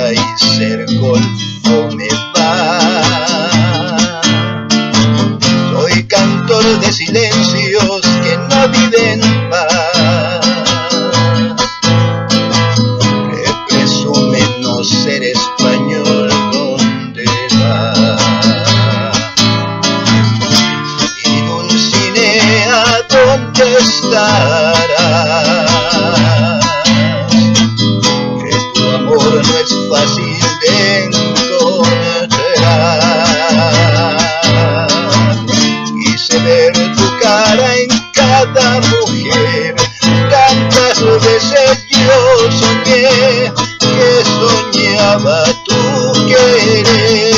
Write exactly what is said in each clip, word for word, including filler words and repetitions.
vida y ser golfo me va. Soy cantor de silencios que no viven paz, que presume no ser español donde va. Y Dulcinea, ¿dónde estarás? Que tu amor no es fácil de encontrar. Quise ver tu cara en cada mujer, tantas veces yo soñé que soñaba tu querer.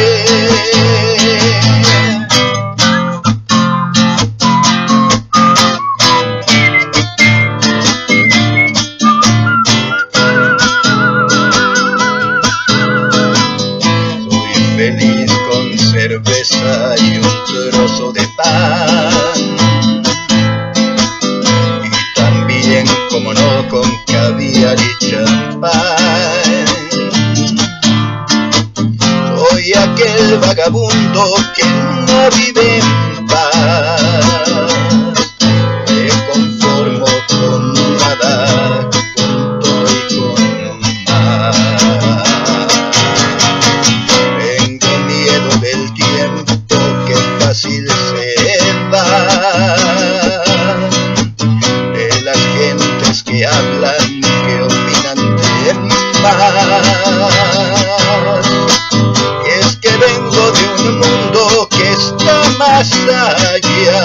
Soy feliz con cerveza y un trozo de pan, y también, como no, con caviar y champán. Soy aquel vagabundo que no vive en paz, me conformo con nada, con todo y con más. Tengo miedo del tiempo que fácil se va, de las gentes que hablan, que opinan de más. Y es que vengo de un mundo que está más allá.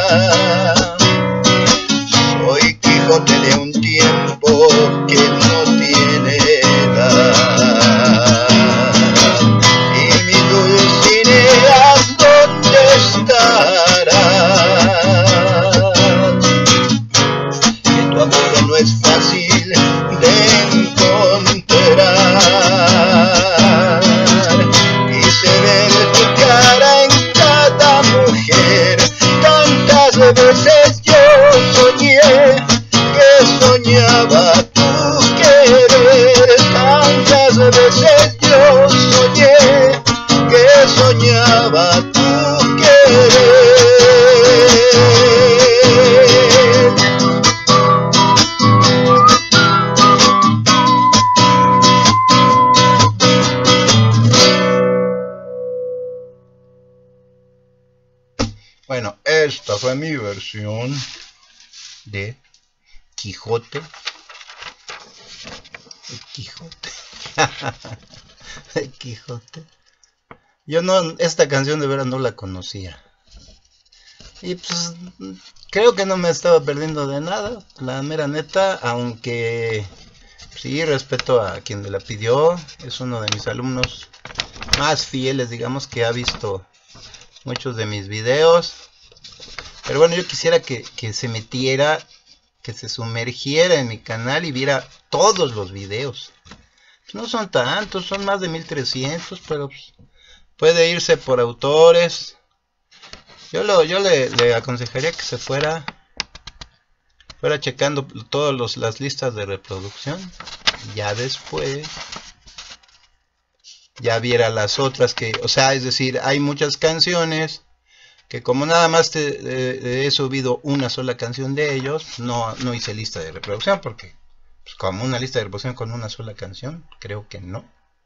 Soy Quijote de un tiempo que no tiene edad. Y mi Dulcinea, ¿dónde estarás? Que tu amor no es fácil de encontrar. Quise ver tu cara en cada mujer, tantas veces yo soñé que soñaba tu querer. Tantas veces yo soñé que soñaba tu querer. Bueno, esta fue mi versión de Quijote. El Quijote. El Quijote. Yo no, esta canción de veras no la conocía. Y pues creo que no me estaba perdiendo de nada, la mera neta, aunque sí respeto a quien me la pidió. Es uno de mis alumnos más fieles, digamos, que ha visto muchos de mis videos. Pero bueno, yo quisiera que, que se metiera, que se sumergiera en mi canal y viera todos los videos. No son tantos, son más de mil trescientos, pero pues, puede irse por autores. Yo, lo, yo le, le aconsejaría que se fuera, fuera checando todas las listas de reproducción. Ya después ya viera las otras que, o sea, es decir, hay muchas canciones que como nada más te, eh, he subido una sola canción de ellos, no, no hice lista de reproducción, porque pues, como una lista de reproducción con una sola canción, creo que no.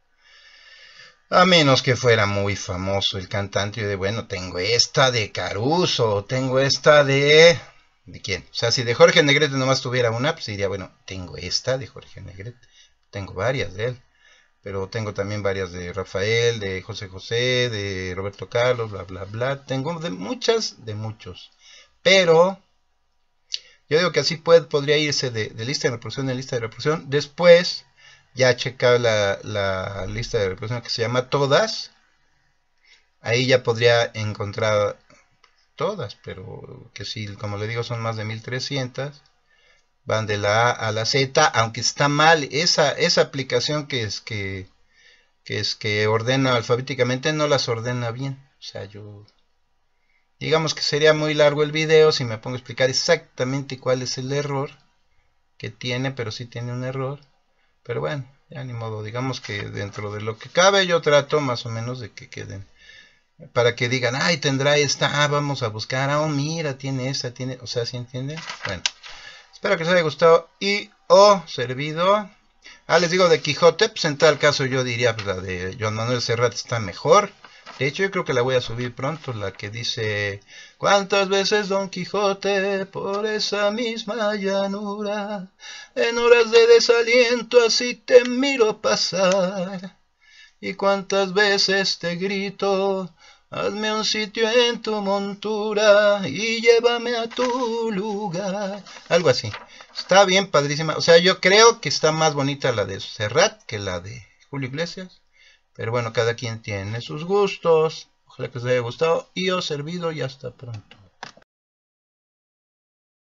A menos que fuera muy famoso el cantante y de, bueno, tengo esta de Caruso, tengo esta de... ¿De quién? O sea, si de Jorge Negrete nomás tuviera una, pues diría, bueno, tengo esta de Jorge Negrete. Tengo varias de él. Pero tengo también varias de Rafael, de José José, de Roberto Carlos, bla, bla, bla. Tengo de muchas, de muchos. Pero yo digo que así puede, podría irse de, de lista de reproducción en lista de reproducción. Después ya checar la, la lista de reproducción que se llama Todas. Ahí ya podría encontrar todas, pero que sí, como le digo, son más de mil trescientas. Van de la A a la Z, aunque está mal esa, esa aplicación que es que, que es que ordena alfabéticamente, no las ordena bien. O sea, yo digamos que sería muy largo el video si me pongo a explicar exactamente cuál es el error que tiene, pero sí tiene un error. Pero bueno, Ya ni modo, digamos que dentro de lo que cabe yo trato más o menos de que queden. Para que digan, ay, tendrá esta, ah, vamos a buscar, ah, oh, mira, tiene esta, tiene, o sea, ¿sí entienden? Bueno, espero que les haya gustado y o servido. Ah, les digo de Quijote, pues en tal caso yo diría, pues la de Joan Manuel Serrat está mejor. De hecho, yo creo que la voy a subir pronto, la que dice, ¿cuántas veces Don Quijote por esa misma llanura, en horas de desaliento así te miro pasar? Y cuántas veces te grito, hazme un sitio en tu montura y llévame a tu lugar. Algo así. Está bien, padrísima. O sea, yo creo que está más bonita la de Serrat que la de Julio Iglesias. Pero bueno, cada quien tiene sus gustos. Ojalá que os haya gustado y os servido y hasta pronto.